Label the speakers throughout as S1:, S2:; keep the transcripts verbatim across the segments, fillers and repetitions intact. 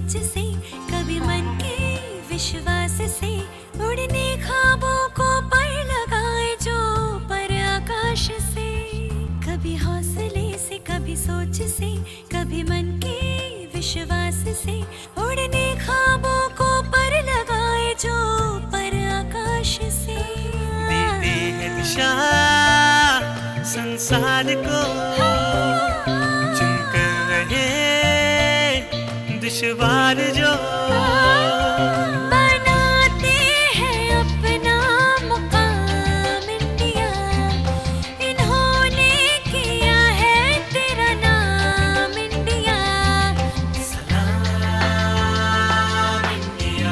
S1: सोच से, कभी मन के विश्वास से, उड़ने ख्वाबों को पर लगाए जो पर आकाश से। कभी हौसले से, कभी सोच से, कभी मन के विश्वास से, उड़ने ख्वाबों को पर लगाए जो पर आकाश से।
S2: देते हैं दिशा संसार को, चुनकर रहे दुश्वार जो,
S1: बनाते हैं अपना मुकाम इंडिया। इन्होंने किया है तेरा नाम इंडिया।
S2: सलाम India,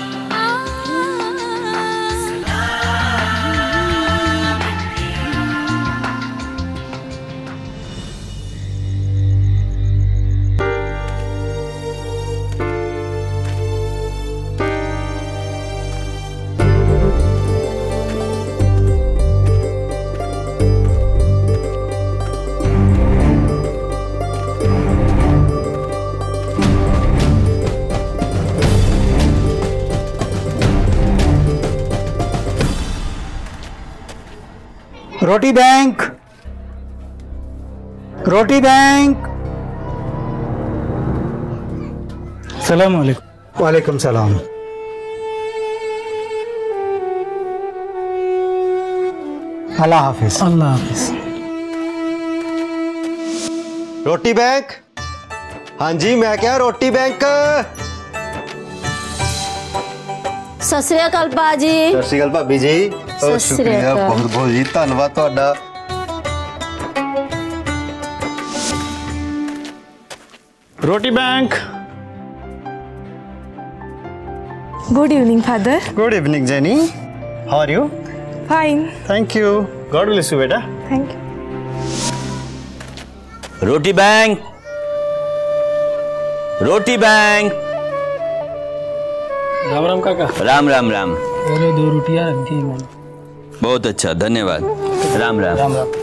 S3: Roti bank, Roti bank. सलाम वालेकुम। वालेकुम सलाम। अल्लाह हाफिज। अल्लाह हाफिज।
S4: रोटी बैंक। हाँ जी, मैं क्या रोटी बैंक।
S5: सत श्री अकाल पाजी।
S4: सत श्री अकाल भाभी जी।
S5: सत श्री अकाल।
S4: बहुत बहुत जी धन्यवाद ਤੁਹਾਡਾ।
S3: Roti bank.
S6: Good evening father.
S4: Good evening Jenny. How are you?
S6: Fine.
S4: Thank you. God bless you बेटा।
S6: Thank you.
S7: Roti bank, Roti bank.
S3: राम राम काका।
S7: राम राम राम।
S3: बोले दो रोटियां रख दी मैंने।
S7: बहुत अच्छा, धन्यवाद। राम राम।
S3: राम राम।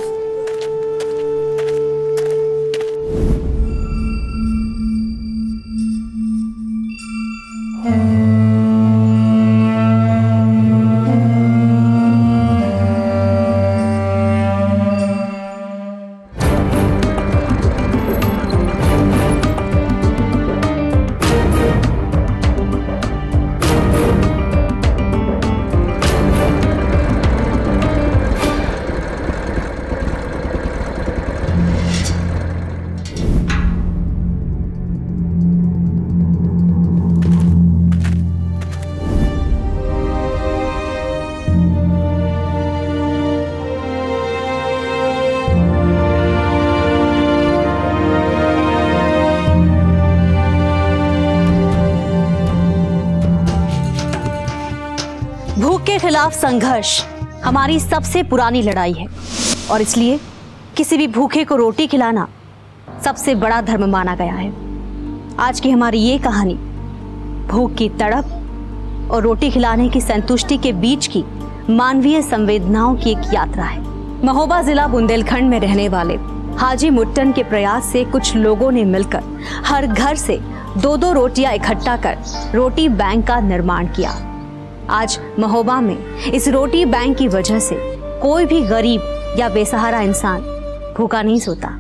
S5: भूख के खिलाफ संघर्ष हमारी सबसे पुरानी लड़ाई है और इसलिए किसी भी भूखे को रोटी खिलाना सबसे बड़ा धर्म माना गया है। आज की हमारी ये कहानी भूख की तड़प और रोटी खिलाने की संतुष्टि के बीच की मानवीय संवेदनाओं की एक यात्रा है। महोबा जिला बुंदेलखंड में रहने वाले हाजी मुट्टन के प्रयास से कुछ लोगों ने मिलकर हर घर से दो दो रोटियां इकट्ठा कर रोटी बैंक का निर्माण किया। आज महोबा में इस रोटी बैंक की वजह से कोई भी गरीब या बेसहारा इंसान भूखा नहीं सोता।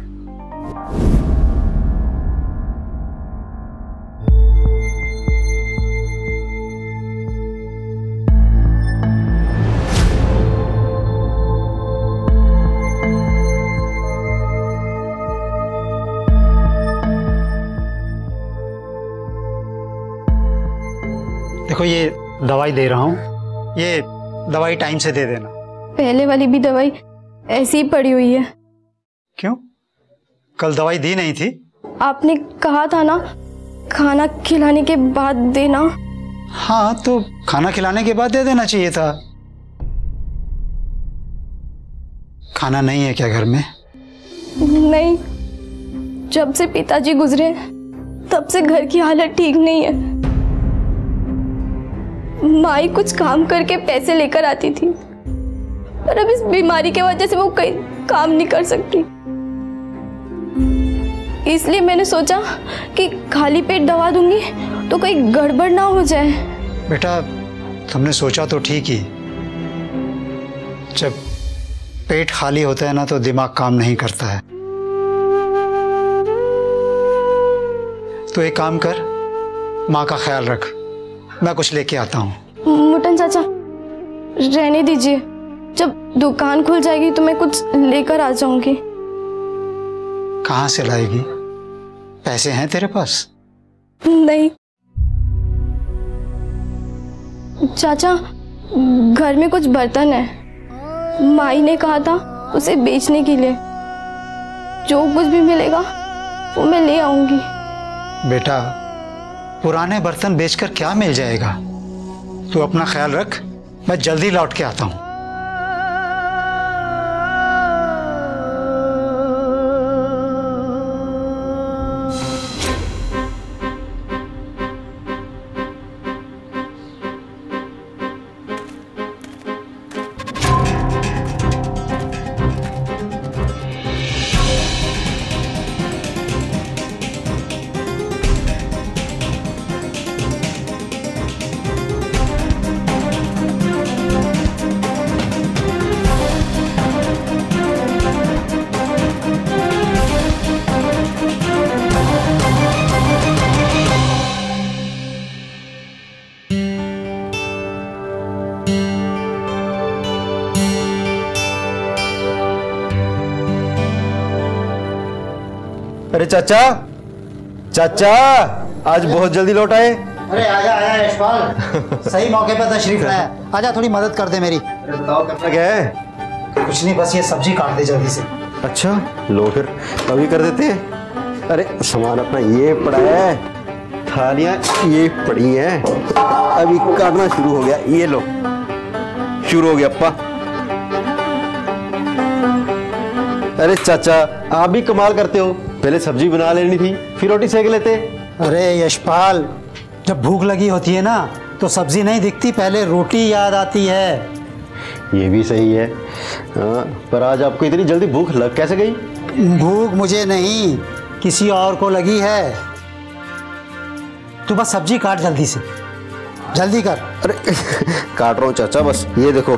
S3: देखो ये दवाई दे रहा हूँ, ये दवाई टाइम से दे देना।
S6: पहले वाली भी दवाई ऐसी ही पड़ी हुई है।
S3: क्यों? कल दवाई दी नहीं थी?
S6: आपने कहा था ना खाना खिलाने के बाद देना।
S3: हाँ तो खाना खिलाने के बाद दे देना चाहिए था। खाना नहीं है क्या घर में?
S6: नहीं, जब से पिताजी गुजरे तब से घर की हालत ठीक नहीं है। माई कुछ काम करके पैसे लेकर आती थी पर अब इस बीमारी की वजह से वो कहीं काम नहीं कर सकती। इसलिए मैंने सोचा कि खाली पेट दवा दूंगी तो कहीं गड़बड़ ना हो जाए।
S3: बेटा तुमने सोचा तो ठीक ही। जब पेट खाली होता है ना तो दिमाग काम नहीं करता है। तो एक काम कर, माँ का ख्याल रख, मैं कुछ लेके आता हूँ।
S6: मुटन चाचा रहने दीजिए, जब दुकान खुल जाएगी तो मैं कुछ लेकर आ जाऊंगी।
S3: कहाँ से लाएगी? पैसे हैं तेरे पास?
S6: नहीं चाचा, घर में कुछ बर्तन है, माई ने कहा था उसे बेचने के लिए। जो कुछ भी मिलेगा वो मैं ले आऊंगी।
S3: बेटा पुराने बर्तन बेचकर क्या मिल जाएगा? तू अपना ख्याल रख, मैं जल्दी लौट के आता हूँ।
S4: अरे चाचा, चाचा आज बहुत जल्दी लौट आए।
S3: अरे आजा आजा यशपाल, सही मौके पर तशरीफ लाया। आजा थोड़ी मदद कर दे मेरी।
S4: अरे बताओ करना क्या है?
S3: कुछ नहीं, बस ये सब्जी काट दे जल्दी से।
S4: अच्छा लो फिर अभी कर देते हैं। अरे सामान अपना ये पड़ा है, थालियां ये पड़ी हैं, अभी काटना शुरू हो गया। ये लो शुरू हो गया अप्पा। अरे चाचा आप भी कमाल करते हो, पहले सब्जी बना लेनी थी फिर रोटी सेक लेते।
S3: अरे यशपाल, जब भूख लगी होती है ना तो सब्जी नहीं दिखती, पहले रोटी याद आती है।
S4: ये भी सही है। हाँ, पर आज आपको इतनी जल्दी भूख लग कैसे गई?
S3: भूख मुझे नहीं, किसी और को लगी है। तू बस सब्जी काट जल्दी से, जल्दी कर।
S4: अरे काट रहा हूँ चाचा, बस ये देखो।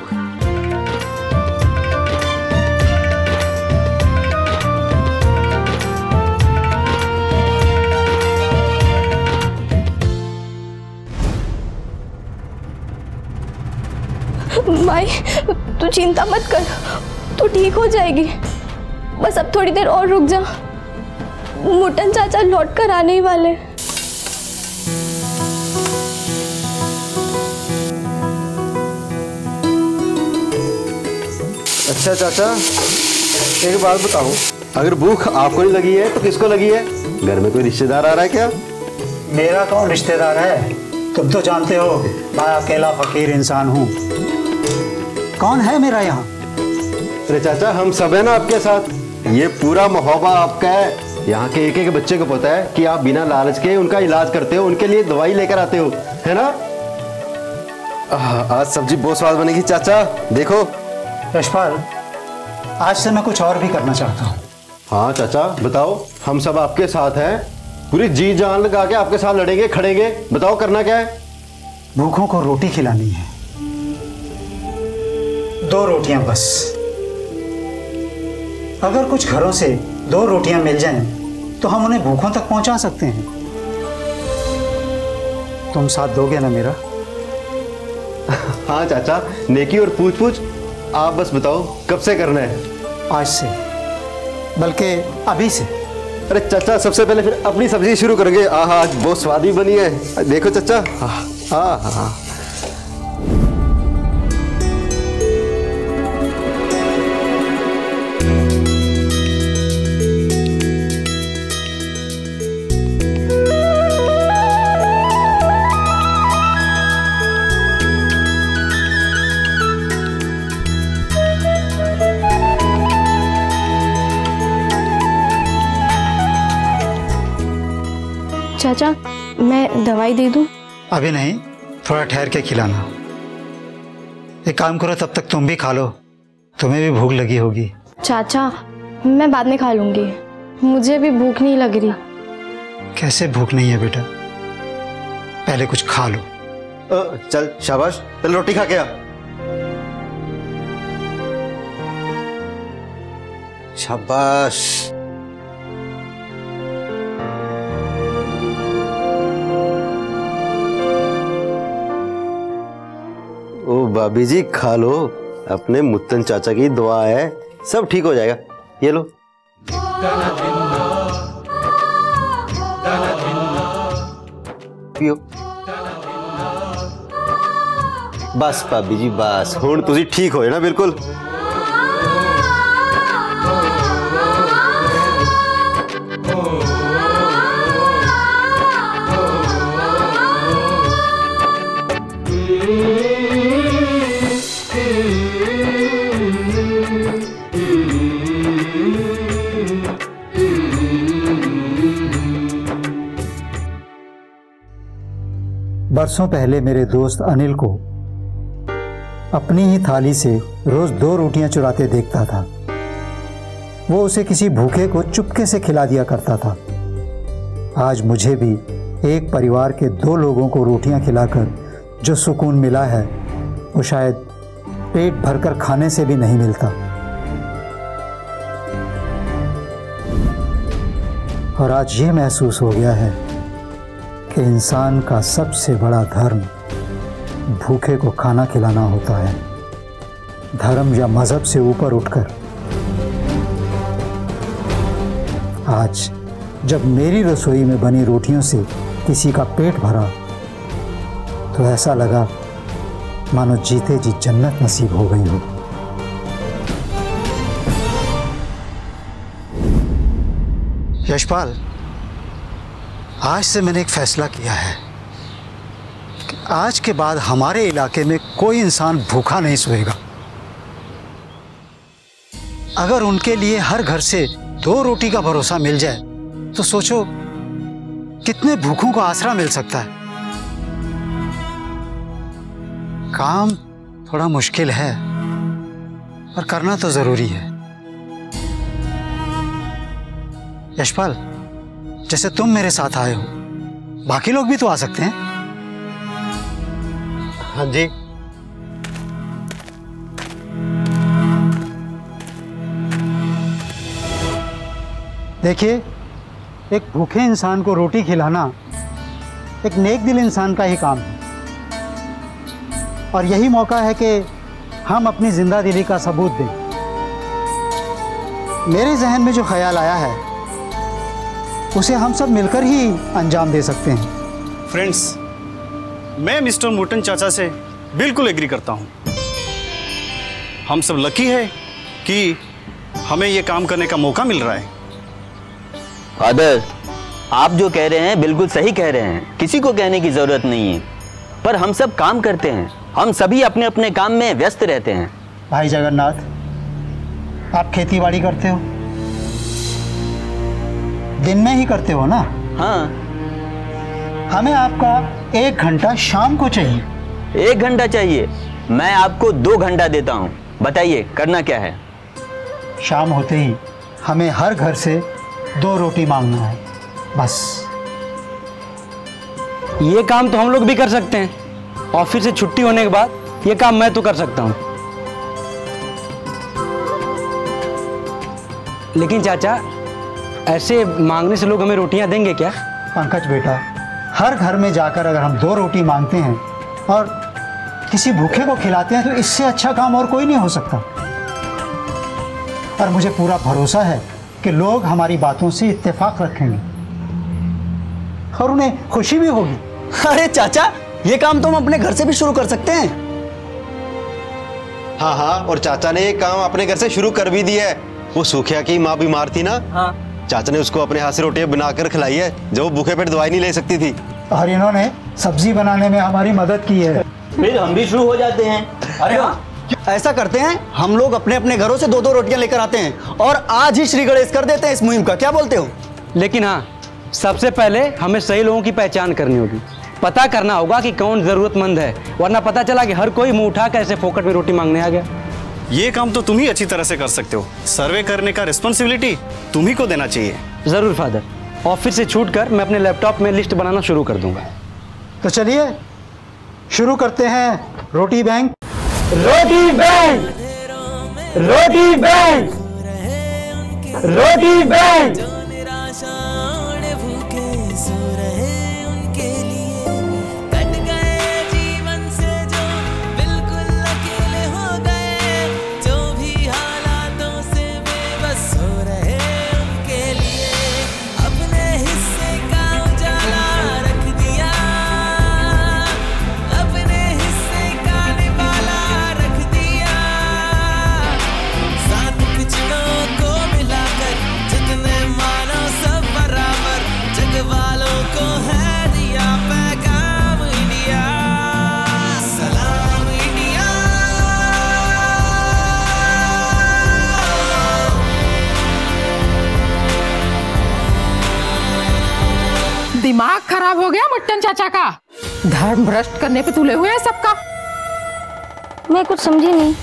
S6: माई तू चिंता मत कर, तू ठीक हो जाएगी। बस अब थोड़ी देर और रुक जा, मुटन चाचा लौट कर आने ही वाले।
S4: अच्छा चाचा एक बात बताऊं, अगर भूख आपको नहीं लगी है तो किसको लगी है? घर में कोई रिश्तेदार आ रहा है क्या?
S3: मेरा कौन रिश्तेदार है? तुम तो जानते हो मैं अकेला फकीर इंसान हूँ। कौन है मेरा यहाँ?
S4: अरे चाचा हम सब है ना आपके साथ, ये पूरा मोहब्बा आपका है। यहाँ के एक एक बच्चे को पता है कि आप बिना लालच के उनका इलाज करते हो, उनके लिए दवाई लेकर आते हो, है ना? आज सब्जी बहुत स्वाद बनेगी चाचा, देखो।
S3: यशपाल आज से मैं कुछ और भी करना चाहता हूँ।
S4: हाँ चाचा बताओ, हम सब आपके साथ हैं, पूरी जी जान लगा के आपके साथ लड़ेंगे खड़ेंगे। बताओ करना क्या है?
S3: भूखों को रोटी खिलानी है, दो रोटियां बस। अगर कुछ घरों से दो रोटियां मिल जाएं, तो हम उन्हें भूखों तक पहुंचा सकते हैं। तुम साथ दोगे ना मेरा?
S4: हाँ चाचा, नेकी और पूछ पूछ आप बस बताओ कब से करना है?
S3: आज से, बल्कि अभी से।
S4: अरे चाचा सबसे पहले फिर अपनी सब्जी शुरू करेंगे। आहा आज बहुत स्वादी बनी है, देखो चाचा। हाँ हाँ
S6: चाचा मैं दवाई दे दूं?
S3: अभी नहीं, थोड़ा ठहर के खिलाना। एक काम करो, तब तक तुम भी खा लो, तुम्हें भी भूख लगी होगी।
S6: चाचा मैं बाद में खा लूंगी। मुझे भी भूख नहीं लग रही।
S3: कैसे भूख नहीं है बेटा? पहले कुछ खा लो।
S4: अ, चल शाबाश, पहले रोटी खा के आ। शाबाश। ओ भाभी जी खा लो, अपने मुत्तन चाचा की दुआ है, सब ठीक हो जाएगा। ये लो। पियो। बस भाभी जी बस, हुण तुसी ठीक हो ना बिल्कुल।
S3: बरसों पहले मेरे दोस्त अनिल को अपनी ही थाली से रोज दो रोटियां चुराते देखता था। वो उसे किसी भूखे को चुपके से खिला दिया करता था। आज मुझे भी एक परिवार के दो लोगों को रोटियां खिलाकर जो सुकून मिला है वो शायद पेट भरकर खाने से भी नहीं मिलता। और आज ये महसूस हो गया है कि इंसान का सबसे बड़ा धर्म भूखे को खाना खिलाना होता है। धर्म या मजहब से ऊपर उठकर आज जब मेरी रसोई में बनी रोटियों से किसी का पेट भरा तो ऐसा लगा मानो जीते जी जन्नत नसीब हो गई हो। यशपाल, आज से मैंने एक फैसला किया है कि आज के बाद हमारे इलाके में कोई इंसान भूखा नहीं सोएगा। अगर उनके लिए हर घर से दो रोटी का भरोसा मिल जाए तो सोचो कितने भूखों को आसरा मिल सकता है। काम थोड़ा मुश्किल है पर करना तो जरूरी है। यशपाल, जैसे तुम मेरे साथ आए हो, बाकी लोग भी तो आ सकते हैं।
S4: हाँ जी।
S3: देखिए, एक भूखे इंसान को रोटी खिलाना एक नेक दिल इंसान का ही काम है और यही मौका है कि हम अपनी जिंदा दिली का सबूत दें। मेरे जहन में जो ख्याल आया है उसे हम सब मिलकर ही अंजाम दे सकते हैं।
S8: फ्रेंड्स, मैं मिस्टर मोटन चाचा से बिल्कुल एग्री करता हूं। हम सब लकी है कि हमें यह काम करने का मौका मिल रहा है।
S7: फादर, आप जो कह रहे हैं बिल्कुल सही कह रहे हैं, किसी को कहने की जरूरत नहीं है। पर हम सब काम करते हैं, हम सभी अपने अपने काम में व्यस्त रहते हैं।
S3: भाई जगन्नाथ, आप खेती बाड़ी करते हो? दिन में ही करते हो ना?
S7: हाँ।
S3: हमें आपका एक घंटा शाम को चाहिए।
S7: एक घंटा चाहिए? मैं आपको दो घंटा देता हूँ, बताइए करना क्या है।
S3: शाम होते ही हमें हर घर से दो रोटी मांगना है, बस।
S9: ये काम तो हम लोग भी कर सकते हैं। ऑफिस से छुट्टी होने के बाद ये काम मैं तो कर सकता हूँ। लेकिन चाचा, ऐसे मांगने से लोग हमें रोटियां देंगे क्या?
S3: पंकज बेटा, हर घर में जाकर अगर हम दो रोटी मांगते हैं और किसी भूखे को खिलाते हैं तो इससे अच्छा काम और कोई नहीं हो सकता। और मुझे पूरा भरोसा है कि लोग हमारी बातों से इत्तेफाक रखेंगे और उन्हें खुशी भी होगी।
S9: अरे चाचा, ये काम तो हम अपने घर से भी शुरू कर सकते हैं।
S4: हाँ हाँ, और चाचा ने ये काम अपने घर से शुरू कर भी दिया है। वो सूखिया की माँ बीमार थी ना, हाँ। चाचा ने उसको अपने हाथ से रोटियां बनाकर खिलाई है, जब वो भूखे पेट दवाई नहीं ले सकती थी।
S3: और इन्होंने सब्जी बनाने में हमारी मदद की है।
S7: फिर हम भी शुरू हो जाते हैं।
S9: अरे हाँ, ऐसा करते हैं, हम लोग अपने अपने घरों से दो दो रोटियां लेकर आते हैं और आज ही श्री गणेश कर देते हैं इस मुहिम का। क्या बोलते हो? लेकिन हाँ, सबसे पहले हमें सही लोगों की पहचान करनी होगी। पता करना होगा कि कौन जरूरतमंद है, वरना पता चला कि हर कोई मुंह उठा कर ऐसे फोकट में रोटी मांगने आ गया।
S8: ये काम तो तुम ही अच्छी तरह से कर सकते हो। सर्वे करने का रिस्पॉन्सिबिलिटी तुम ही को देना चाहिए।
S9: जरूर फादर, ऑफिस से छूटकर मैं अपने लैपटॉप में लिस्ट बनाना शुरू कर दूंगा।
S3: तो चलिए शुरू करते हैं Roti bank.
S9: Roti bank, Roti bank, Roti bank.
S10: दिमाग खराब हो गया मुट्टन चाचा का। धर्म भ्रष्ट करने पे तुले हुए हैं सबका।
S6: मैं कुछ समझी नहीं।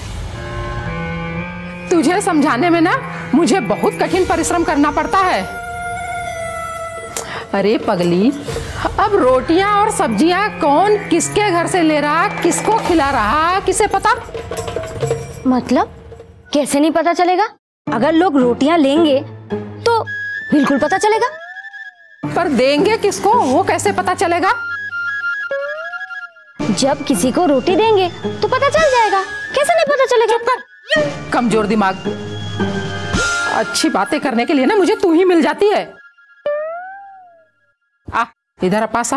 S10: तुझे समझाने में ना मुझे बहुत कठिन परिश्रम करना पड़ता है। अरे पगली, अब रोटियां और सब्जियां कौन किसके घर से ले रहा, किसको खिला रहा, किसे पता?
S6: मतलब कैसे नहीं पता चलेगा? अगर लोग रोटियां लेंगे तो बिल्कुल पता चलेगा।
S10: पर देंगे किसको वो कैसे पता चलेगा?
S6: जब किसी को रोटी देंगे तो पता चल जाएगा। कैसे नहीं पता चलेगा?
S10: चुप कर, कमजोर दिमाग। अच्छी बातें करने के लिए ना मुझे तू ही मिल जाती है। आ इधर पास आ।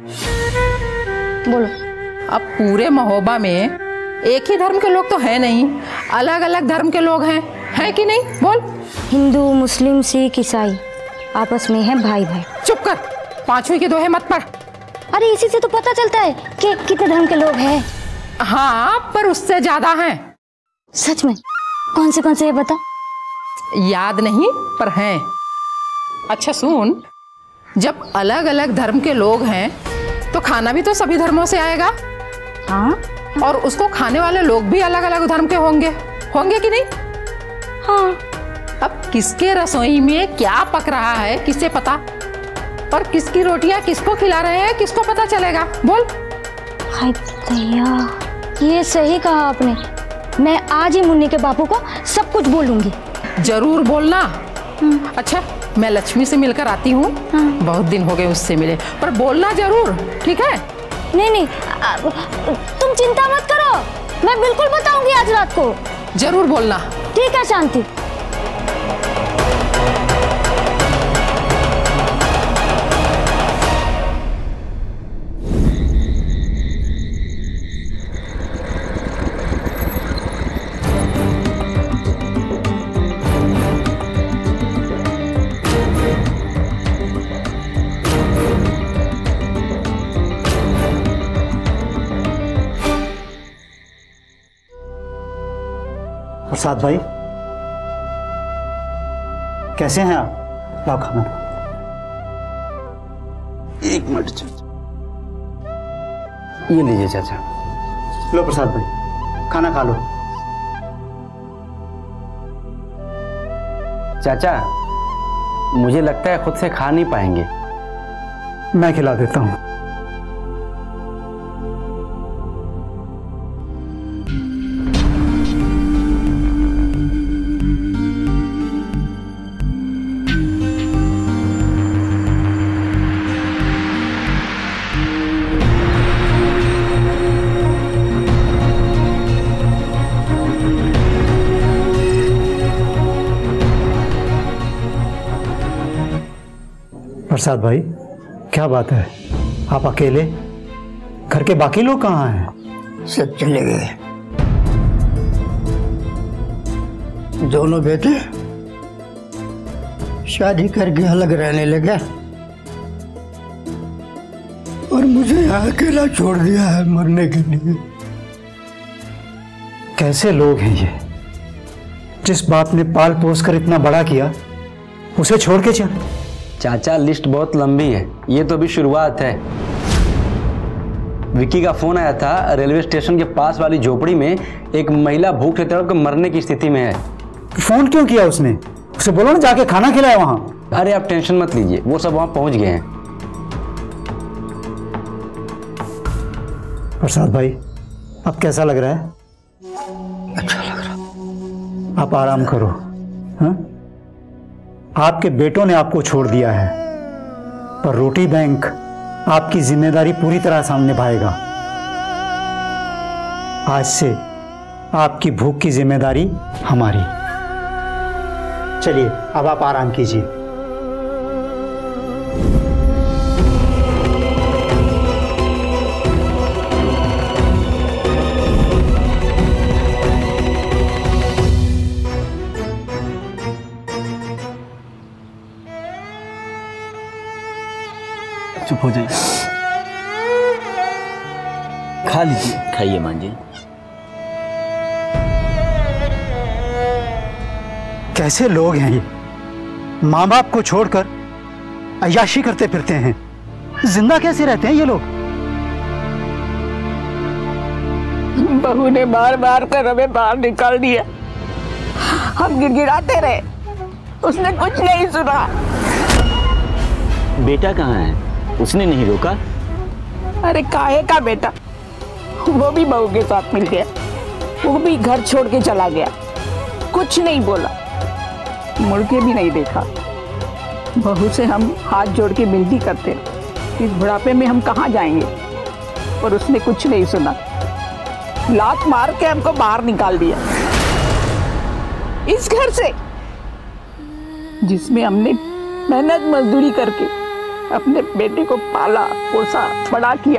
S6: बोलो।
S10: अब पूरे महोबा में एक ही धर्म के लोग तो है नहीं, अलग अलग धर्म के लोग हैं, है कि नहीं? बोल।
S6: हिंदू, मुस्लिम, सिख, ईसाई आपस में है भाई भाई।
S10: चुप कर, पांचवी के दोहे मत पढ़।
S6: अरे इसी से तो पता चलता है कि कितने धर्म के लोग हैं।
S10: हाँ, पर उससे ज्यादा हैं।
S6: सच में? कौन से कौन से ये बता।
S10: याद नहीं पर हैं। अच्छा सुन, जब अलग अलग धर्म के लोग हैं तो खाना भी तो सभी धर्मों से आएगा।
S6: हाँ,
S10: और उसको खाने वाले लोग भी अलग अलग धर्म के होंगे, होंगे कि नहीं?
S6: हाँ।
S10: अब किसके रसोई में क्या पक रहा है किसे पता? और किसकी रोटियां किसको खिला रहे हैं किसको पता चलेगा? बोल।
S6: हाय भैया, ये सही कहा आपने। मैं आज ही मुन्नी के बापू को सब कुछ बोलूंगी।
S10: जरूर बोलना। अच्छा, मैं लक्ष्मी से मिलकर आती हूँ। हाँ। बहुत दिन हो गए उससे मिले, पर बोलना जरूर, ठीक है?
S6: नहीं नहीं, आ, तुम चिंता मत करो, मैं बिल्कुल बताऊंगी आज रात को।
S10: जरूर बोलना।
S6: ठीक है शांति।
S3: प्रसाद भाई, कैसे हैं आप? लाओ खाना।
S9: एक मिनट चाचा, ये लीजिए चाचा।
S3: लो प्रसाद भाई, खाना खा लो।
S9: चाचा, मुझे लगता है खुद से खा नहीं पाएंगे।
S3: मैं खिला देता हूँ। प्रसाद भाई, क्या बात है? आप अकेले? घर के बाकी लोग कहाँ हैं?
S11: सब चले गए। दोनों बेटे शादी करके अलग रहने लगे और मुझे यहाँ अकेला छोड़ दिया है मरने के लिए।
S3: कैसे लोग हैं ये? जिस बाप ने पाल पोस कर इतना बड़ा किया उसे छोड़ के चल।
S9: चाचा, लिस्ट बहुत लंबी है, ये तो भी शुरुआत है। विक्की का फोन आया था, रेलवे स्टेशन के पास वाली झोपड़ी में एक महिला भूख से तड़प कर मरने की स्थिति में है।
S3: फोन क्यों किया उसने? उसे बोलो ना जाके खाना खिलाए वहां।
S9: अरे आप टेंशन मत लीजिए, वो सब वहां पहुंच गए हैं।
S3: प्रसाद भाई, अब कैसा लग रहा है?
S9: अच्छा लग रहा।
S3: आप आराम करो। हाँ? आपके बेटों ने आपको छोड़ दिया है, पर रोटी बैंक आपकी जिम्मेदारी पूरी तरह सामने निभाएगा। आज से आपकी भूख की जिम्मेदारी हमारी। चलिए अब आप आराम कीजिए।
S9: चुप हो जाइए, खा लीजिए।
S7: खाइए मान जी।
S3: कैसे लोग हैं ये? माँ बाप को छोड़कर अय्याशी करते फिरते हैं। जिंदा कैसे रहते हैं ये लोग?
S10: बहू ने बार बार कर हमें बाहर निकाल दिया। हम गिड़गिड़ाते रहे, उसने कुछ नहीं सुना।
S7: बेटा कहाँ है? उसने नहीं रोका?
S10: अरे काहे का बेटा, वो भी बहू के साथ मिल गया। वो भी घर छोड़ के चला गया, कुछ नहीं बोला, मुड़ के भी नहीं देखा। बहू से हम हाथ जोड़ के विनती करते, इस बुढ़ापे में हम कहाँ जाएंगे, पर उसने कुछ नहीं सुना। लात मार के हमको बाहर निकाल दिया, इस घर से जिसमें हमने मेहनत मजदूरी करके अपने बेटे को पाला पोसा बड़ा किया।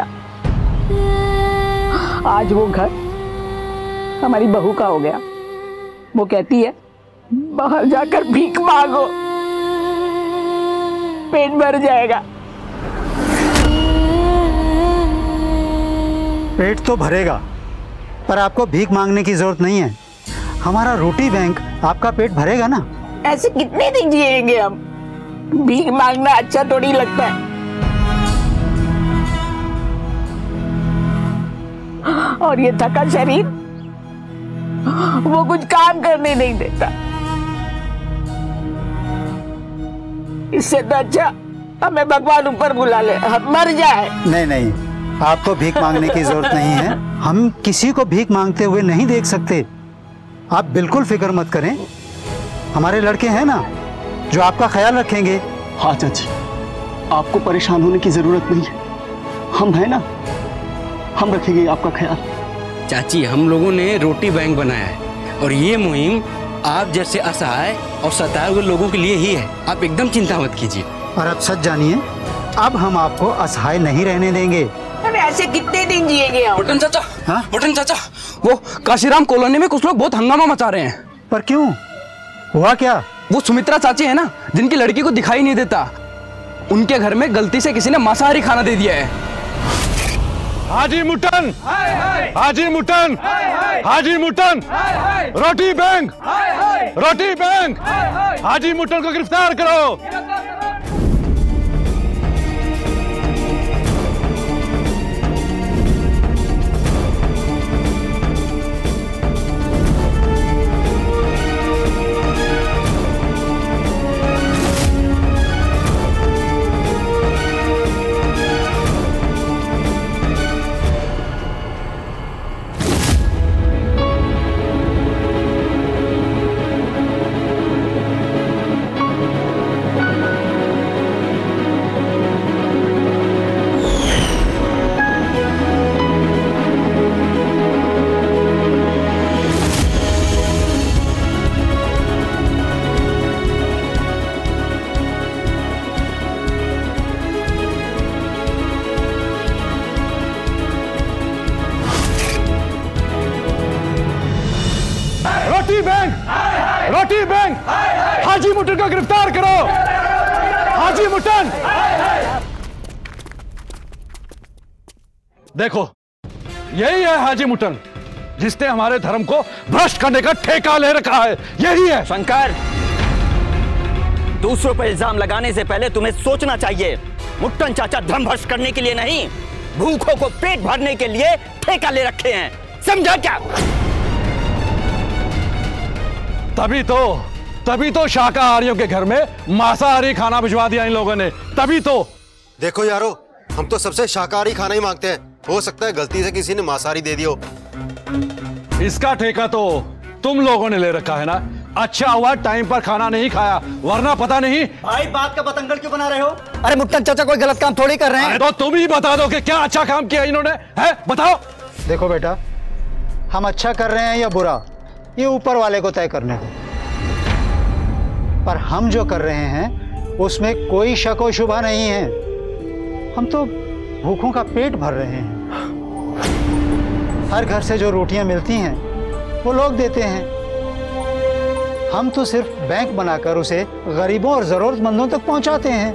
S10: आज वो घर हमारी बहू का हो गया। वो कहती है बाहर जाकर भीख मांगो, पेट भर जाएगा।
S3: पेट तो भरेगा, पर आपको भीख मांगने की जरूरत नहीं है। हमारा रोटी बैंक आपका पेट भरेगा ना।
S10: ऐसे कितने दिन जिएंगे हम? भीख मांगना अच्छा थोड़ी लगता है। और ये थका शरीर, वो कुछ काम करने नहीं देता। इससे तो अच्छा हमें भगवान ऊपर बुला ले, हम मर जाए।
S3: नहीं नहीं, आपको भीख मांगने की जरूरत नहीं है। हम किसी को भीख मांगते हुए नहीं देख सकते। आप बिल्कुल फिक्र मत करें, हमारे लड़के हैं ना जो आपका ख्याल रखेंगे।
S9: हाँ चाची, आपको परेशान होने की जरूरत नहीं है, हम हैं ना, हम रखेंगे आपका ख्याल।
S12: चाची, हम लोगों ने रोटी बैंक बनाया है और ये मुहिम आप जैसे असहाय और सताए हुए लोगों के लिए ही है। आप एकदम चिंता मत कीजिए।
S3: और अब सच जानिए, अब हम आपको असहाय नहीं रहने देंगे।
S10: अरे ऐसे कितने दिन जिएंगे हम?
S12: बुटन चाचा,
S3: हाँ?
S12: बुटन चाचा, वो काशीराम कॉलोनी में कुछ लोग बहुत हंगामा मचा रहे हैं।
S3: पर क्यों? हुआ क्या?
S12: वो सुमित्रा चाची है ना, जिनकी लड़की को दिखाई नहीं देता, उनके घर में गलती से किसी ने मांसाहारी खाना दे दिया है।
S13: हाजी मुटन, हाजी मुटन, हाजी मुटन, रोटी बैंक, रोटी बैंक, हाजी मुटन को गिरफ्तार करो। रोटी बैंक, रोटी बैंक, हाजी मुटन को गिरफ्तार करो। हाजी मुटन, देखो यही है हाजी मुटन, जिसने हमारे धर्म को भ्रष्ट करने का ठेका ले रखा है। यही है।
S7: शंकर, दूसरों पर इल्जाम लगाने से पहले तुम्हें सोचना चाहिए। मुट्टन चाचा धर्म भ्रष्ट करने के लिए नहीं, भूखों को पेट भरने के लिए ठेका ले रखे हैं, समझा क्या?
S13: तभी तो तभी तो शाकाहारियों के घर में मांसाहारी खाना भिजवा दिया इन लोगों ने, तभी तो।
S4: देखो यारो, हम तो सबसे शाकाहारी खाना ही मांगते हैं, हो सकता है गलती से किसी ने मांसाहारी दे दिया हो।
S13: इसका ठेका तो तुम लोगों ने ले रखा है ना। अच्छा हुआ टाइम पर खाना नहीं खाया, वरना पता नहीं।
S9: भाई बात का बतंगड़ क्यों बना रहे हो? अरे मुट्टन चाचा कोई गलत काम थोड़ी कर रहे हैं।
S13: तो तुम ही बता दो कि क्या अच्छा काम किया इन्होंने, है? बताओ।
S3: देखो बेटा, हम अच्छा कर रहे हैं या बुरा, ये ऊपर वाले को तय करने को, पर हम जो कर रहे हैं उसमें कोई शक व शुबा नहीं है। हम तो भूखों का पेट भर रहे हैं। हर घर से जो रोटियां मिलती हैं वो लोग देते हैं, हम तो सिर्फ बैंक बनाकर उसे गरीबों और जरूरतमंदों तक पहुंचाते हैं,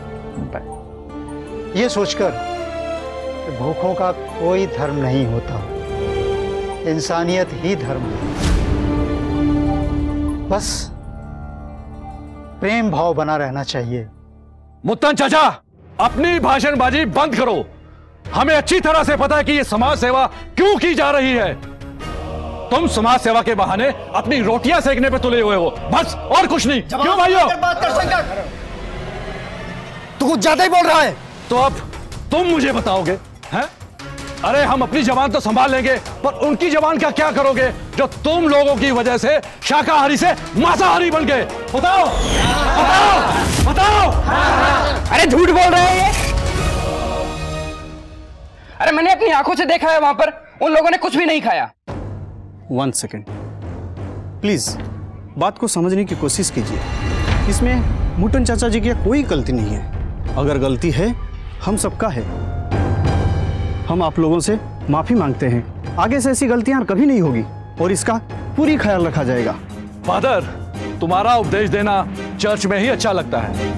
S3: ये सोचकर कि भूखों का कोई धर्म नहीं होता, इंसानियत ही धर्म है। बस प्रेम भाव बना रहना चाहिए।
S13: मुत्तन चाचा, अपनी भाषणबाजी बंद करो। हमें अच्छी तरह से पता है कि यह समाज सेवा क्यों की जा रही है। तुम समाज सेवा के बहाने अपनी रोटियां सेकने पे तुले हुए हो, बस, और कुछ नहीं। क्यों भाइयों?
S9: बात कर शंकर, तू कुछ ज्यादा ही बोल रहा है।
S13: तो अब तुम मुझे बताओगे, हैं? अरे हम अपनी जबान तो संभाल लेंगे, पर उनकी जबान का क्या करोगे जो तुम लोगों की वजह से शाकाहारी से मांसाहारी बन गए? बताओ, बताओ, बताओ।
S12: अरे झूठ बोल रहे हैं ये। अरे मैंने अपनी आंखों से देखा है, वहां पर उन लोगों ने कुछ भी नहीं खाया।
S8: वन सेकेंड प्लीज, बात को समझने की कोशिश कीजिए। इसमें मुट्टन चाचा जी की कोई गलती नहीं है। अगर गलती है हम सबका है। हम आप लोगों से माफी मांगते हैं। आगे से ऐसी गलतियां कभी नहीं होगी और इसका पूरी ख्याल रखा जाएगा।
S13: फादर, तुम्हारा उपदेश देना चर्च में ही अच्छा लगता है।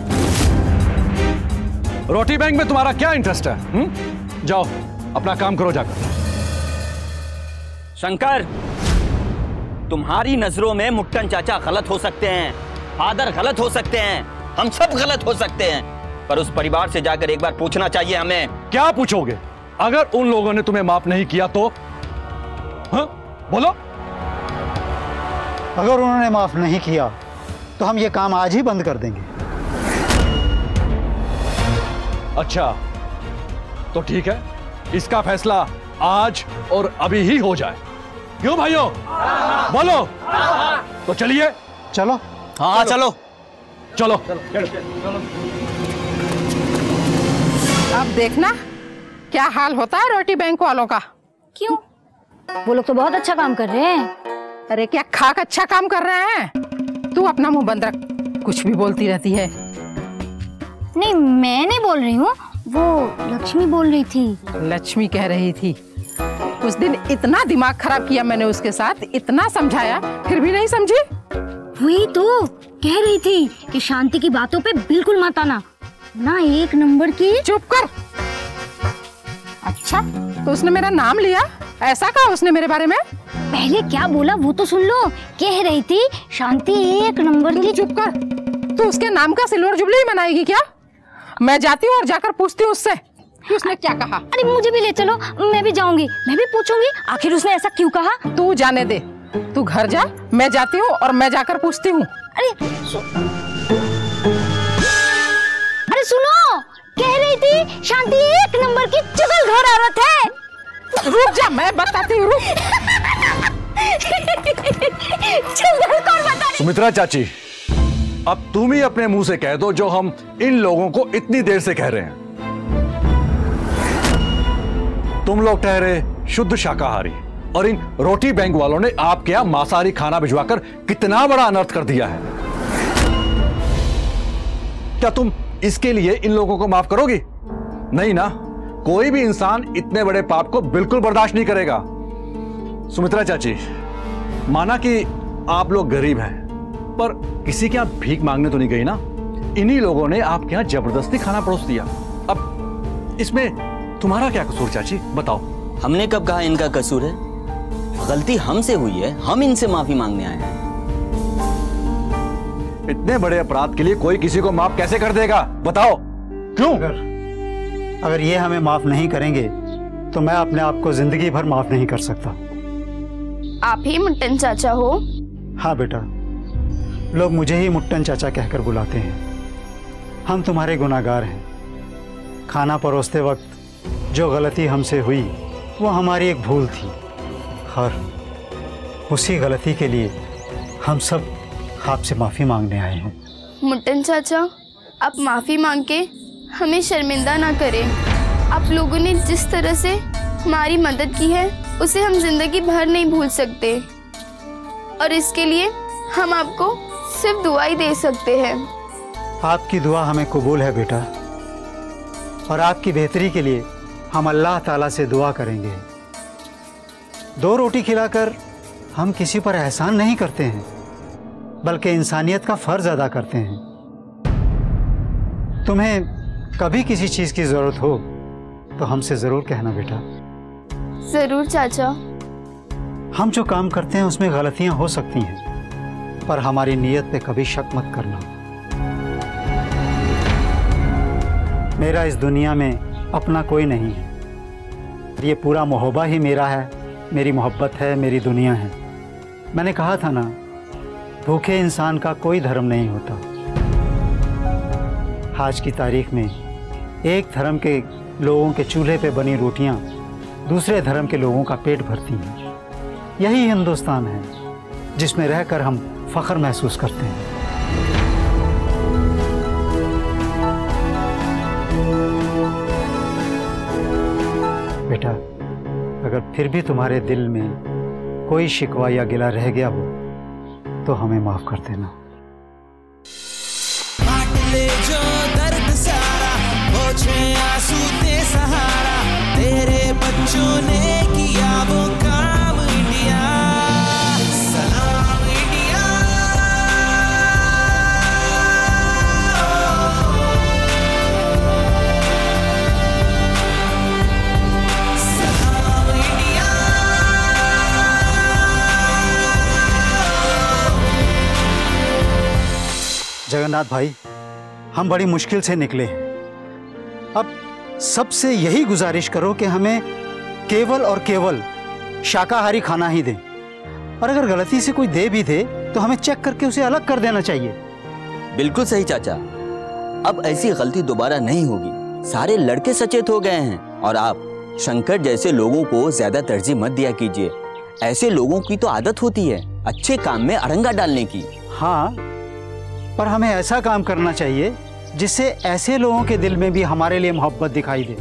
S13: रोटी बैंक में तुम्हारा क्या इंटरेस्ट है? हुँ? जाओ अपना काम करो जाकर।
S7: शंकर, तुम्हारी नजरों में मुट्टन चाचा गलत हो सकते हैं, फादर गलत हो सकते हैं, हम सब गलत हो सकते हैं, पर उस परिवार से जाकर एक बार पूछना चाहिए हमें।
S13: क्या पूछोगे? अगर उन लोगों ने तुम्हें माफ नहीं किया तो? हाँ? बोलो।
S3: अगर उन्होंने माफ नहीं किया तो हम ये काम आज ही बंद कर देंगे।
S13: अच्छा, तो ठीक है, इसका फैसला आज और अभी ही हो जाए। क्यों भाइयों? बोलो। तो चलिए।
S3: चलो।
S8: हाँ चलो
S13: चलो।
S10: अब देखना क्या हाल होता है रोटी बैंक वालों का।
S5: क्यों? वो लोग तो बहुत अच्छा काम कर रहे हैं।
S10: अरे क्या खाक अच्छा काम कर रहे हैं? तू अपना मुंह बंद रख, कुछ भी बोलती रहती है।
S5: नहीं, मैं नहीं बोल रही हूँ, वो लक्ष्मी बोल रही थी।
S10: लक्ष्मी कह रही थी। उस दिन इतना दिमाग खराब किया मैंने उसके साथ, इतना समझाया, फिर भी नहीं समझी।
S5: वही तो कह रही थी कि शांति की बातों पे बिल्कुल मत आना, ना एक नंबर की।
S10: चुप कर।
S5: अच्छा,
S10: तो उसने मेरा नाम लिया, ऐसा कहा उसने मेरे बारे में?
S5: पहले क्या बोला वो तो सुन लो। कह रही थी शांति एक नंबर की।
S10: चुप कर। तू उसके नाम का सिल्वर जुबली मनाएगी क्या? मैं जाती हूँ और जाकर पूछती हूँ उससे कि उसने क्या कहा।
S5: अरे मुझे भी ले चलो, मैं भी जाऊंगी, मैं भी पूछूंगी आखिर उसने ऐसा क्यों कहा।
S10: तू जाने दे, तू घर जा, मैं जाती हूँ और मैं जाकर पूछती हूँ।
S5: अरे सु... अरे सुनो, कह रही थी शांति एक नंबर की चुगलखोर औरत है।
S10: रुक जा, मैं बताती हूँ। रुक।
S5: चुगलखोर बता।
S13: सुमित्रा चाची, अब तुम ही अपने मुंह से कह दो जो हम इन लोगों को इतनी देर से कह रहे हैं। तुम लोग ठहरे शुद्ध शाकाहारी और इन रोटी बैंक वालों ने आपके यहां मांसाहारी खाना भिजवाकर कितना बड़ा अनर्थ कर दिया है। क्या तुम इसके लिए इन लोगों को माफ करोगी? नहीं ना, कोई भी इंसान इतने बड़े पाप को बिल्कुल बर्दाश्त नहीं करेगा। सुमित्रा चाची, माना कि आप लोग गरीब हैं, पर किसी के यहां भीख मांगने तो नहीं गई ना। इन्हीं लोगों ने आपके यहां जबरदस्ती खाना परोस दिया। अब इसमें तुम्हारा क्या कसूर चाची, बताओ।
S7: हमने कब कहा इनका कसूर है? गलती हमसे हुई है, हम इनसे माफी मांगने आए हैं।
S13: इतने बड़े अपराध के लिए कोई किसी को माफ कैसे कर देगा, बताओ? क्यों?
S3: अगर, अगर ये हमें माफ नहीं करेंगे तो मैं अपने आप को जिंदगी भर माफ नहीं कर सकता।
S6: आप ही मुट्टन चाचा हो?
S3: हाँ बेटा, लोग मुझे ही मुट्टन चाचा कहकर बुलाते हैं। हम तुम्हारे गुनाहगार हैं। खाना परोसते वक्त जो गलती हमसे हुई वो हमारी एक भूल थी, और उसी गलती के लिए हम सब आपसे माफ़ी मांगने आए हैं।
S6: मुट्टन चाचा, आप माफ़ी मांग के हमें शर्मिंदा ना करें। आप लोगों ने जिस तरह से हमारी मदद की है उसे हम जिंदगी भर नहीं भूल सकते, और इसके लिए हम आपको सिर्फ दुआ ही दे सकते हैं।
S3: आपकी दुआ हमें कबूल है बेटा, और आपकी बेहतरी के लिए हम अल्लाह ताला से दुआ करेंगे। दो रोटी खिलाकर हम किसी पर एहसान नहीं करते हैं, बल्कि इंसानियत का फर्ज अदा करते हैं। तुम्हें कभी किसी चीज़ की ज़रूरत हो तो हमसे ज़रूर कहना बेटा।
S6: ज़रूर चाचा।
S3: हम जो काम करते हैं उसमें गलतियां हो सकती हैं, पर हमारी नीयत पे कभी शक मत करना। मेरा इस दुनिया में अपना कोई नहीं है। ये पूरा मोहब्बा ही मेरा है, मेरी मोहब्बत है, मेरी दुनिया है। मैंने कहा था ना, भूखे इंसान का कोई धर्म नहीं होता। आज की तारीख में एक धर्म के लोगों के चूल्हे पे बनी रोटियां दूसरे धर्म के लोगों का पेट भरती हैं। यही हिंदुस्तान है जिसमें रहकर हम फख्र महसूस करते हैं। बेटा, अगर फिर भी तुम्हारे दिल में कोई शिकवा या गिला रह गया हो तो हमें माफ कर देना।
S2: ले जो दर्द सारा, पोछे आंसू दे सहारा, तेरे बच्चों ने किया वो काम इंडिया। सलाम इंडिया। सलाम इंडिया।
S3: जगन्नाथ भाई, हम बड़ी मुश्किल से निकले हैं। अब सबसे यही गुजारिश करो कि हमें केवल और केवल शाकाहारी खाना ही दें, और अगर गलती से कोई दे भी दे तो हमें चेक करके उसे अलग कर देना चाहिए।
S7: बिल्कुल सही चाचा, अब ऐसी गलती दोबारा नहीं होगी। सारे लड़के सचेत हो गए हैं, और आप शंकर जैसे लोगों को ज्यादा तरजीह मत दिया कीजिए। ऐसे लोगों की तो आदत होती है अच्छे काम में अड़ंगा डालने की।
S3: हाँ, पर हमें ऐसा काम करना चाहिए जिससे ऐसे लोगों के दिल में भी हमारे लिए मोहब्बत दिखाई दे।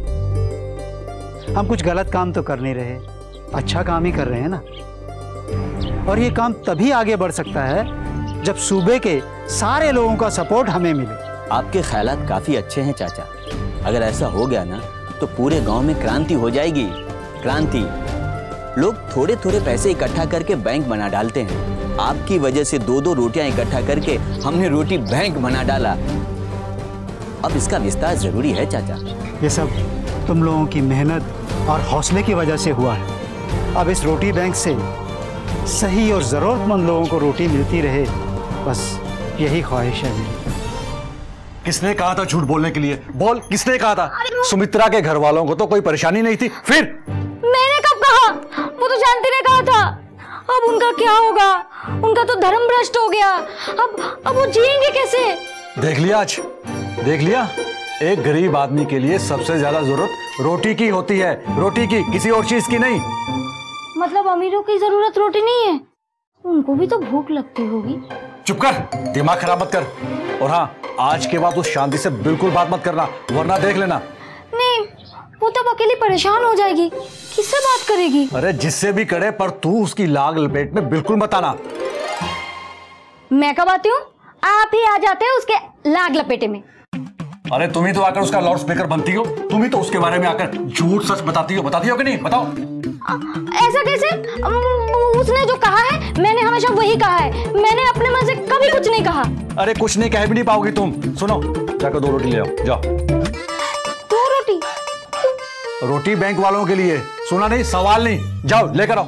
S3: हम कुछ गलत काम तो कर नहीं रहे, अच्छा काम ही कर रहे हैं ना। और ये काम तभी आगे बढ़ सकता है जब सूबे के सारे लोगों का सपोर्ट हमें मिले।
S7: आपके ख्यालात काफी अच्छे हैं चाचा। अगर ऐसा हो गया ना तो पूरे गांव में क्रांति हो जाएगी। क्रांति। लोग थोड़े थोड़े पैसे इकट्ठा करके बैंक बना डालते हैं। आपकी वजह से दो दो रोटियां इकट्ठा करके हमने रोटी बैंक बना डाला। अब इसका विस्तार जरूरी है चाचा।
S3: ये सब तुम लोगों की मेहनत और हौसले की वजह से हुआ है। अब इस रोटी बैंक से सही और जरूरतमंद लोगों को रोटी मिलती रहे, बस यही ख्वाहिश है मेरी।
S13: किसने कहा था झूठ बोलने के लिए? बोल, किसने कहा था? सुमित्रा के घर वालों को तो कोई परेशानी नहीं थी, फिर?
S5: मैंने कब कहा? वो तो शांति ने कहा था। अब उनका क्या होगा? उनका तो धर्म भ्रष्ट हो गया। अब अब वो जिएंगे कैसे?
S13: देख लिया आज, देख लिया। एक गरीब आदमी के लिए सबसे ज्यादा जरूरत रोटी की होती है, रोटी की, किसी और चीज की नहीं।
S5: मतलब अमीरों की जरूरत रोटी नहीं है? उनको भी तो भूख लगती होगी।
S13: चुप कर, दिमाग खराब मत कर। और हाँ, आज के बाद उस शांति से बिल्कुल बात मत करना, वरना देख लेना।
S5: नहीं, वो तब अकेली परेशान हो जाएगी। किससे बात करेगी?
S13: अरे जिससे भी करे, पर तू उसकी लाग लपेट में बिल्कुल मत आना।
S5: मैं कब आती हूँ? आप ही आ जाते हैं उसके लाग लपेटे में।
S13: अरे तुम ही तो आकर उसका लाउड स्पीकर बनती हो, तुम ही तो उसके बारे में आकर झूठ सच बताती हो, बताती हो कि नहीं? बताओ।
S5: आ, ऐसा कैसे? उसने जो कहा है मैंने हमेशा वही कहा है। मैंने अपने मन से कभी कुछ नहीं कहा।
S13: अरे कुछ नहीं कह भी नहीं पाओगी तुम। सुनो, जाकर दो रोटी ले आओ, जाओ।
S5: दो रोटी?
S13: रोटी बैंक वालों के लिए, सुना नहीं? सवाल नहीं, जाओ लेकर आओ।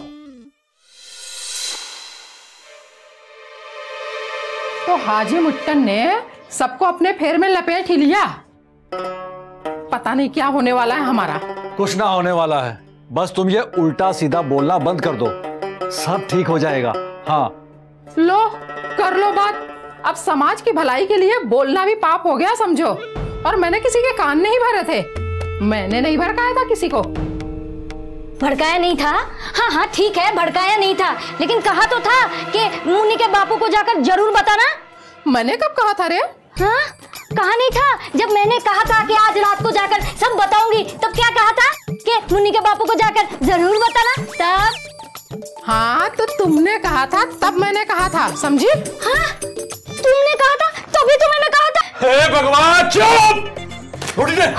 S14: तो हाजी मुट्टन ने सबको अपने फेर में लपेट ही लिया। पता नहीं क्या होने वाला है हमारा।
S13: कुछ ना होने वाला है, बस तुम ये उल्टा सीधा बोलना बंद कर दो, सब ठीक हो जाएगा। हाँ
S14: लो कर लो बात। अब समाज की भलाई के लिए बोलना भी पाप हो गया समझो। और मैंने किसी के कान नहीं भरे थे, मैंने नहीं भड़काया था किसी को।
S5: भड़काया नहीं था? हाँ हाँ ठीक है, भड़काया नहीं था, लेकिन कहा तो था कि मुन्नी के बापू को जाकर जरूर बताना।
S14: मैंने कब कहा था रे?
S5: हाँ कहा नहीं था? जब मैंने कहा था कि आज रात को जाकर सब बताऊंगी, तब क्या कहा था कि मुन्नी के बापू को जाकर जरूर बताना, तब।
S14: हाँ तो तुमने कहा था, तब मैंने कहा था, समझी?
S5: हाँ तुमने कहा था, तभी तो मैंने कहा था।
S13: हे भगवान, चुप! रोटी दे।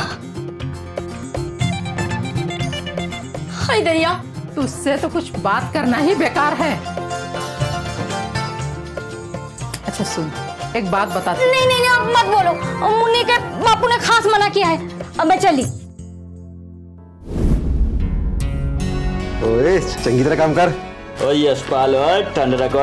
S14: हाय दरिया, तुझसे तो कुछ बात करना ही बेकार है। अच्छा सुन, एक बात बता।
S5: नहीं नहीं नहीं मत बोलो, मुन्नी के बापू ने खास मना किया है। अब मैं चली।
S4: ओए चंगी तरह काम कर।
S7: ओ यशपाल, ठंड रखो।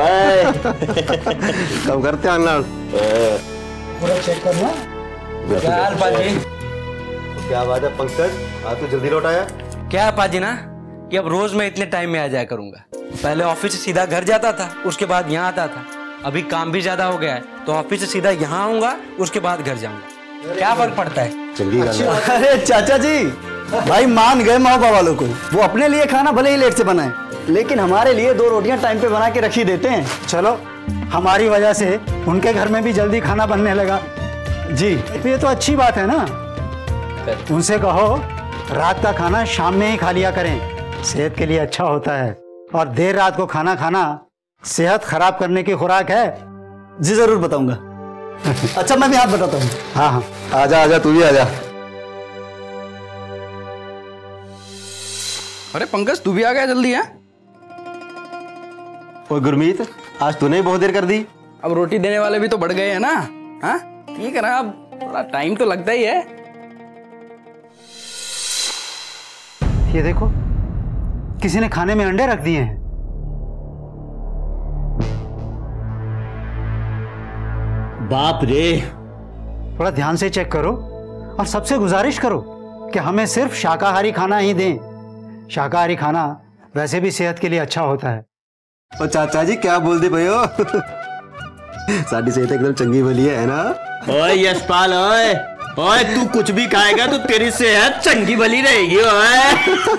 S4: कब करते हैं
S3: पूरा चेक करना।
S12: क्या हाल पाजी?
S4: क्या बात है पंकज, आज तो जल्दी लौट आया।
S12: क्या है पाजी ना कि अब रोज मैं इतने टाइम में आ जाया करूंगा। पहले ऑफिस से सीधा घर जाता था, उसके बाद यहाँ आता था। अभी काम भी ज्यादा हो गया है तो ऑफिस से सीधा यहाँ आऊंगा, उसके बाद घर जाऊंगा। क्या फर्क पड़ता है?
S4: चंगी गल है।
S9: अरे चाचा जी, भाई मान गए महोबा वालों को। वो अपने लिए खाना भले ही लेट से बनाए, लेकिन हमारे लिए दो रोटियां टाइम पे बना के रखी देते हैं।
S3: चलो हमारी वजह से उनके घर में भी जल्दी खाना बनने लगा जी, ये तो अच्छी बात है ना। उनसे कहो रात का खाना शाम में ही खा लिया करें, सेहत के लिए अच्छा होता है। और देर रात को खाना खाना सेहत खराब करने की खुराक है।
S9: जी जरूर बताऊंगा। अच्छा मैं भी हाथ बताता हूँ।
S3: हाँ हाँ
S4: आजा आजा, तू भी आजा।
S12: अरे पंकज तू भी आ गया जल्दी है?
S4: ओए गुरमीत, आज तूने बहुत देर कर दी।
S12: अब रोटी देने वाले भी तो बढ़ गए हैं ना। हाँ ठीक है ना, अब थोड़ा टाइम तो लगता ही है।
S3: ये देखो किसी ने खाने में अंडे रख दिए हैं।
S7: बाप रे।
S3: थोड़ा ध्यान से चेक करो और सबसे गुजारिश करो कि हमें सिर्फ शाकाहारी खाना ही दें। शाकाहारी खाना वैसे भी सेहत के लिए अच्छा होता है।
S4: और चाचा जी क्या बोल दे भयो। साड़ी सेहत एकदम चंगी भली है ना।
S7: ओए यशपाल, ओए ओए तू कुछ भी खाएगा तो तेरी सेहत चंगी भली रहेगी। ओए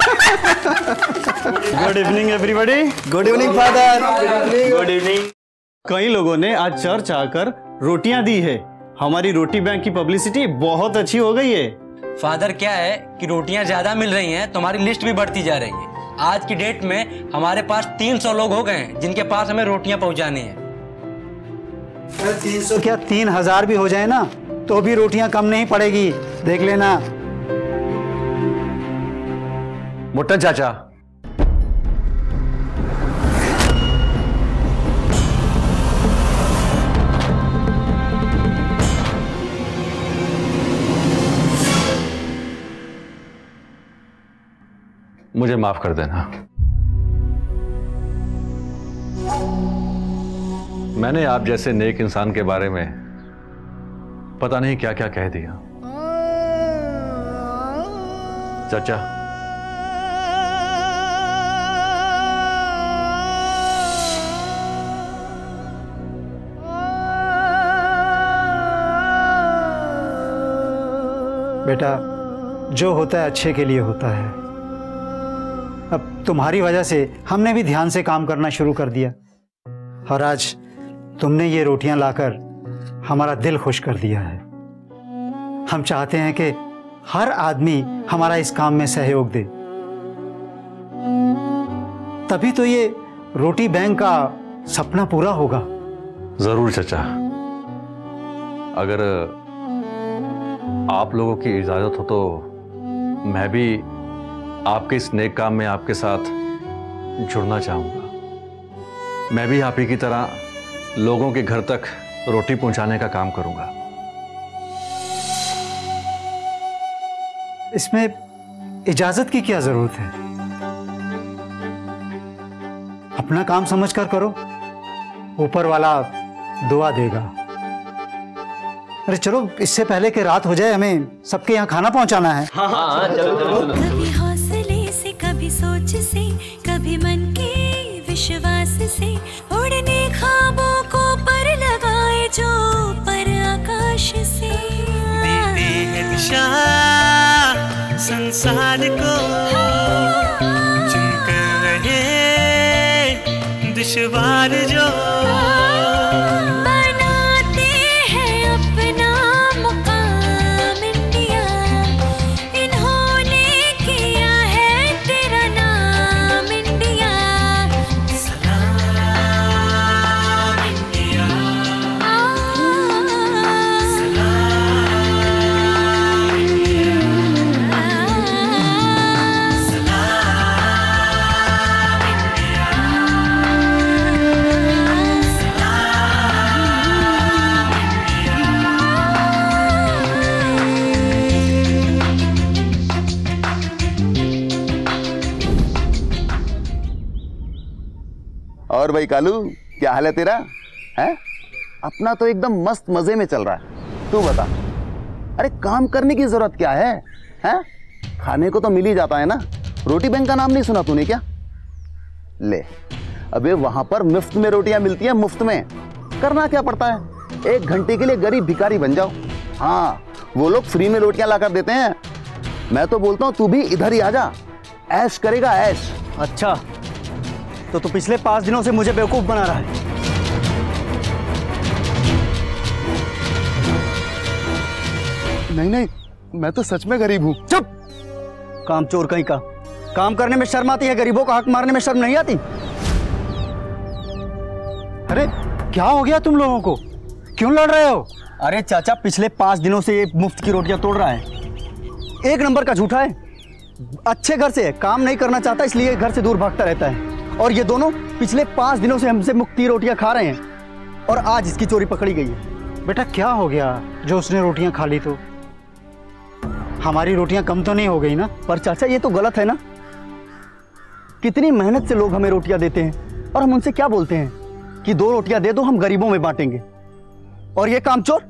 S8: good evening everybody.
S9: Good evening father.
S7: Good evening.
S8: कई लोगों ने आज चर्च आकर रोटियां दी है। हमारी रोटी बैंक की पब्लिसिटी बहुत अच्छी हो गई है।
S12: फादर क्या है कि रोटियां ज्यादा मिल रही हैं तो हमारी लिस्ट भी बढ़ती जा रही है। आज की डेट में हमारे पास तीन सौ लोग हो गए हैं जिनके पास हमें रोटियां पहुंचानी है।
S3: तीन सौ क्या तीन हजार भी हो जाए ना तो भी रोटियां कम नहीं पड़ेगी, देख लेना।
S13: मुट्टन चाचा, मुझे माफ कर देना। मैंने आप जैसे नेक इंसान के बारे में पता नहीं क्या क्या कह दिया। चाचा,
S3: बेटा जो होता है अच्छे के लिए होता है। अब तुम्हारी वजह से हमने भी ध्यान से काम करना शुरू कर दिया और आज तुमने ये रोटियां लाकर हमारा दिल खुश कर दिया है। हम चाहते हैं कि हर आदमी हमारा इस काम में सहयोग दे, तभी तो ये रोटी बैंक का सपना पूरा होगा।
S13: जरूर चाचा, अगर आप लोगों की इजाजत हो तो मैं भी आपके इस नेक काम में आपके साथ जुड़ना चाहूंगा। मैं भी आप ही की तरह लोगों के घर तक रोटी पहुंचाने का काम करूंगा।
S3: इसमें इजाजत की क्या जरूरत है? अपना काम समझकर करो, ऊपर वाला दुआ देगा। अरे चलो, इससे पहले कि रात हो जाए हमें सबके यहाँ खाना पहुंचाना है।
S7: हाँ हाँ चलो चलो चलो।
S1: सोच से, कभी मन के विश्वास से, उड़ने ख्वाबों को पर लगाए जो पर आकाश से।
S2: देते हैं दिशा संसार को, चुनकर रहे दुश्वार जो,
S1: बनाते हैं अपना मुकाम इंडिया, इन्होंने किया है तेरा नाम इंडिया।
S2: सलाम इंडिया,
S15: और भाई कालू, क्या हाल है तेरा? है अपना तो एकदम मस्त मजे में चल रहा है। तू बता, अरे काम करने की जरूरत क्या है? हैं? खाने को तो मिल ही जाता है ना। रोटी बैंक का नाम नहीं सुना तूने क्या? ले, अबे वहां पर मुफ्त में रोटियां मिलती हैं, मुफ्त में। करना क्या पड़ता है, एक घंटे के लिए गरीब भिखारी बन जाओ। हाँ, वो लोग फ्री में रोटियां लाकर देते हैं। मैं तो बोलता हूँ तू भी इधर ही आ जा, ऐश करेगा ऐश।
S9: अच्छा, तो तू पिछले पांच दिनों से मुझे बेवकूफ बना रहा है।
S15: नहीं नहीं, मैं तो सच में गरीब हूँ।
S9: चुप, कामचोर कहीं का। काम करने में शर्म आती है, गरीबों का हक मारने में शर्म नहीं आती?
S3: अरे क्या हो गया तुम लोगों को, क्यों लड़ रहे हो?
S9: अरे चाचा, पिछले पांच दिनों से ये मुफ्त की रोटियां तोड़ रहा है। एक नंबर का झूठा है। अच्छे घर से है, काम नहीं करना चाहता, इसलिए घर से दूर भागता रहता है। और ये दोनों पिछले पांच दिनों से हमसे मुफ्त की रोटियां खा रहे हैं और आज इसकी चोरी पकड़ी गई है।
S3: बेटा क्या हो गया जो उसने रोटियां खा ली? तो हमारी रोटियां कम तो नहीं हो गई ना?
S9: पर चाचा ये तो गलत है ना। कितनी मेहनत से लोग हमें रोटियां देते हैं और हम उनसे क्या बोलते हैं कि दो रोटियां दे दो, हम गरीबों में बांटेंगे। और ये कामचोर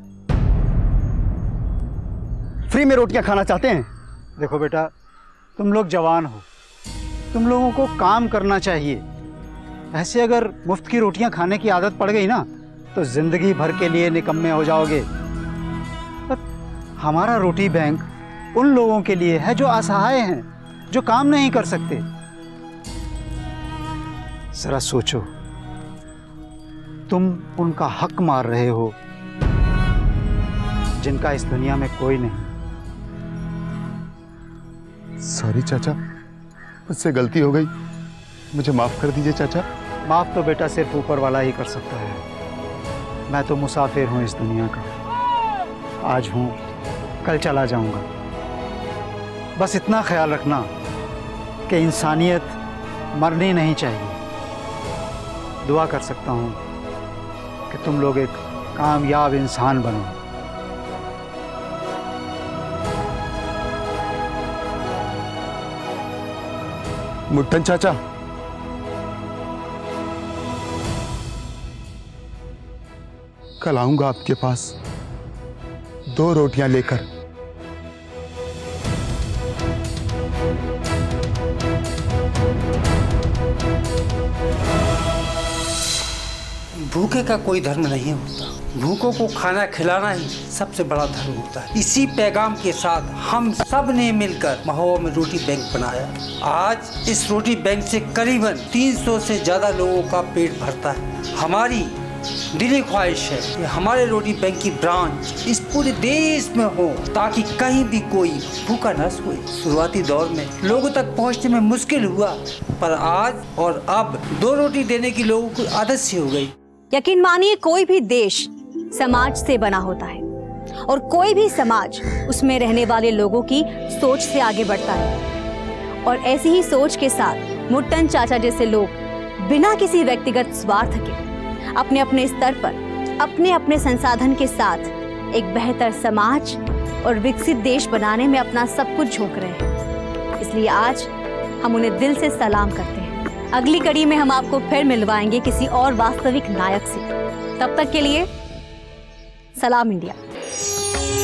S9: फ्री में रोटियां खाना चाहते हैं।
S3: देखो बेटा, तुम लोग जवान हो, तुम लोगों को काम करना चाहिए। ऐसे अगर मुफ्त की रोटियां खाने की आदत पड़ गई ना तो जिंदगी भर के लिए निकम्मे हो जाओगे। पर हमारा रोटी बैंक उन लोगों के लिए है जो असहाय हैं, जो काम नहीं कर सकते। जरा सोचो, तुम उनका हक मार रहे हो जिनका इस दुनिया में कोई नहीं।
S15: सॉरी चाचा, मुझसे गलती हो गई, मुझे माफ कर दीजिए चाचा।
S3: माफ तो बेटा सिर्फ ऊपर वाला ही कर सकता है। मैं तो मुसाफिर हूँ इस दुनिया का, आज हूँ कल चला जाऊँगा। बस इतना ख्याल रखना कि इंसानियत मरनी नहीं चाहिए। दुआ कर सकता हूँ कि तुम लोग एक कामयाब इंसान बनो।
S15: मुट्ठन चाचा, कल आऊंगा आपके पास दो रोटियां लेकर।
S16: भूखे का कोई धर्म नहीं होता, भूखों को खाना खिलाना ही सबसे बड़ा धर्म होता है। इसी पैगाम के साथ हम सब ने मिलकर महुआ में रोटी बैंक बनाया। आज इस रोटी बैंक से करीबन तीन सौ से ज्यादा लोगों का पेट भरता है। हमारी दिली ख्वाहिश है कि हमारे रोटी बैंक की ब्रांच इस पूरे देश में हो ताकि कहीं भी कोई भूखा न सोए। शुरुआती दौर में लोगों तक पहुंचने में मुश्किल हुआ, पर आज और अब दो रोटी देने की लोगों को आदत सी हो गई।
S5: यकीन मानिए, कोई भी देश समाज से बना होता है और कोई भी समाज उसमें रहने वाले लोगों की सोच से आगे बढ़ता है। और ऐसी ही सोच के साथ मुट्टन चाचा जैसे लोग बिना किसी व्यक्तिगत स्वार्थ के अपने अपने स्तर पर अपने अपने संसाधन के साथ एक बेहतर समाज और विकसित देश बनाने में अपना सब कुछ झोंक रहे हैं। इसलिए आज हम उन्हें दिल से सलाम करते हैं। अगली कड़ी में हम आपको फिर मिलवाएंगे किसी और वास्तविक नायक से। तब तक के लिए सलाम इंडिया।